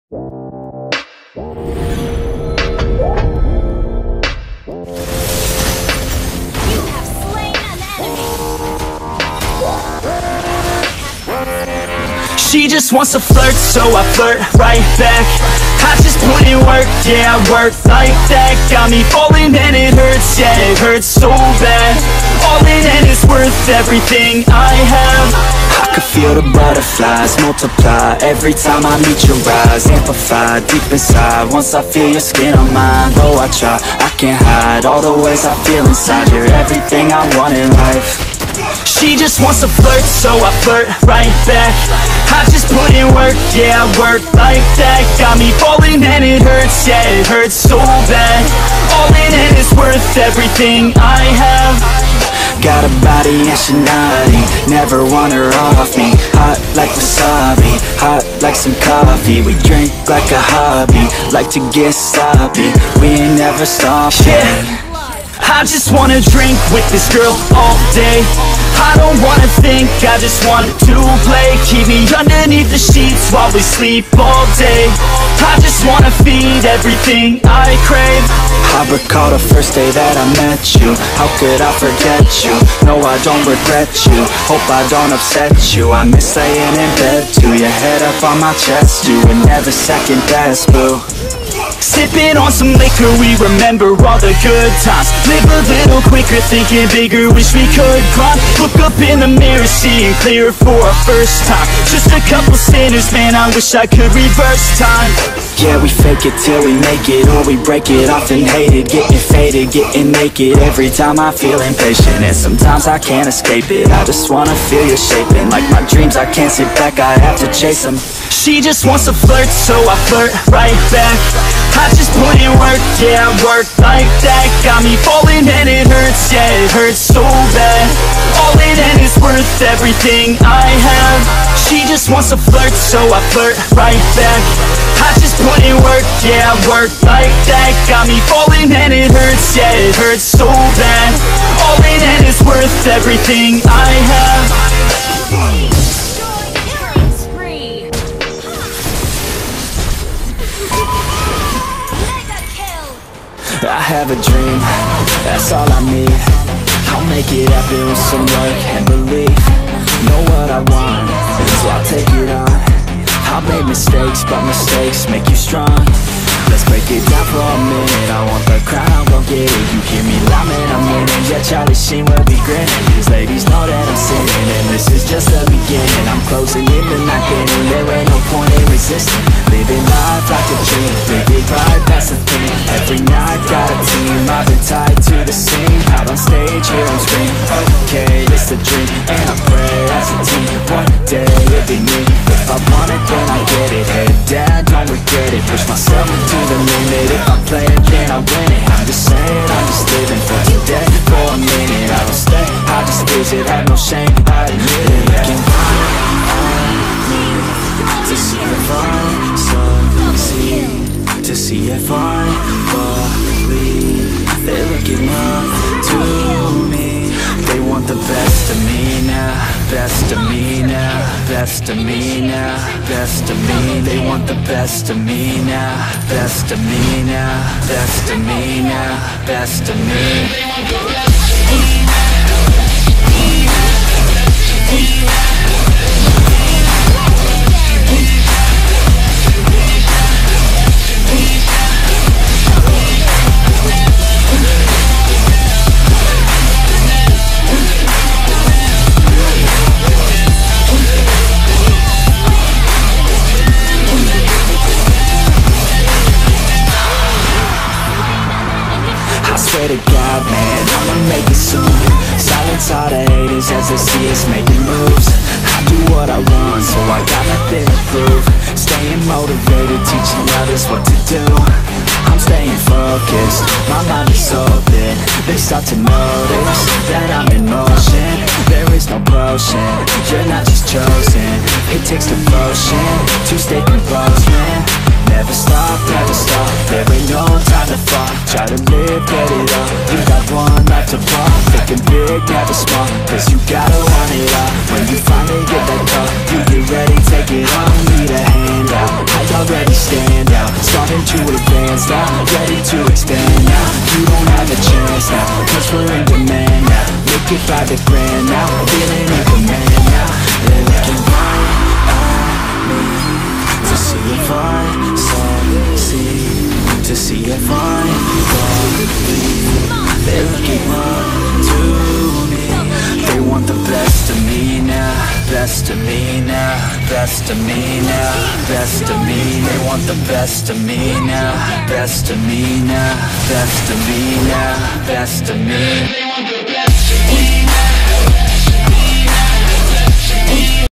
She just wants to flirt, so I flirt right back. I just put in work, yeah, I work like that. Got me falling and it hurts, yeah, it hurts so bad. All in and it's worth everything I have. I could feel the butterflies multiply every time I meet your eyes. Amplified deep inside, once I feel your skin on mine. Though I try, I can't hide all the ways I feel inside. You're everything I want in life. She just wants to flirt, so I flirt right back. I just put in work, yeah, I work like that. Got me falling and it hurts, yeah, it hurts so bad. All in and it's worth everything I have. Got a body and she naughty, never want her off me. Hot like wasabi, hot like some coffee. We drink like a hobby, like to get sloppy. We ain't never stopping. Yeah. I just wanna drink with this girl all day. I don't wanna think, I just want to play. Keep me underneath the sheets while we sleep all day. I just wanna feed everything I crave. I recall the first day that I met you. How could I forget you? No, I don't regret you. Hope I don't upset you. I miss laying in bed too. Your head up on my chest, you were never second best, boo. Sipping on some liquor, we remember all the good times. Live a little quicker, thinking bigger, wish we could climb. Look up in the mirror, seeing clear for our first time. Just a couple sinners, man, I wish I could reverse time. Yeah, we fake it till we make it, or we break it off and hate it. Getting faded, getting naked, every time I feel impatient. And sometimes I can't escape it, I just wanna feel you shaping. Like my dreams, I can't sit back, I have to chase them. She just wants to flirt, so I flirt right back. I just put in work, yeah, I work like that. Got me falling and it hurts, yeah, it hurts so bad. All in and it's worth everything I have. She just wants to flirt, so I flirt right back. I just put in work, yeah, I work like that. Got me falling and it hurts, yeah, it hurts so bad. All in and it's worth everything I have. I have a dream, that's all I need. I'll make it happen with some work and belief. Know what I want, so I'll take it on. I've made mistakes, but mistakes make you strong. Let's break it down for a minute. I want the crown, I'll go get it. You hear me loud, man, I'm winning. Yeah, Charlie Sheen will be grinning. These ladies know that I'm sinning, and this is just the beginning. I'm closing in the night inning. There ain't no point in resisting. Living life like a dream, big it right, that's the thing. Every night got a team, I've been tied to the scene. Out on stage, here on screen. Okay, it's a dream, and I pray as a team. One day it'll be me. If I want it, then I get it. Head down, don't regret it. Push myself to the limit. If I play it, then I win it. I'm just saying, I'm just living for today. For a minute, I don't stay, I just lose it. Have no shame, I admit it. Looking to see if I succeed, to see if I believe. They're looking up to me. They want the best of me now, best of me now, best of me now, best of me. They want the best of me now, best of me now, best of me now, best of me. I swear to God, man, I'ma make it soon. Silence all the haters as they see us making moves. I do what I want, so I got nothing to prove. Staying motivated, teaching others what to do. I'm staying focused, my mind is open. They start to notice that I'm in motion. There is no potion, you're not just chosen. It takes devotion to stay composed, man. Never stop, there ain't no time to fall. Try to live, get it all. You got one life to fall. Thinking big, never small, cause you gotta want it all. When you finally get that call, you get ready, take it on. Need a hand out, I already stand out, starting to advance now, ready to expand now. You don't have a chance now, cause we're in demand now. Make it 5 grand now, feeling like a man now. They're looking right at me to see if I succeed, to see if I believe. They're looking up to me. They want the best of me now, best of me now, best of me now, best of me. They want the best of me now, best of me now, best of me now, best of me. They want the best of me.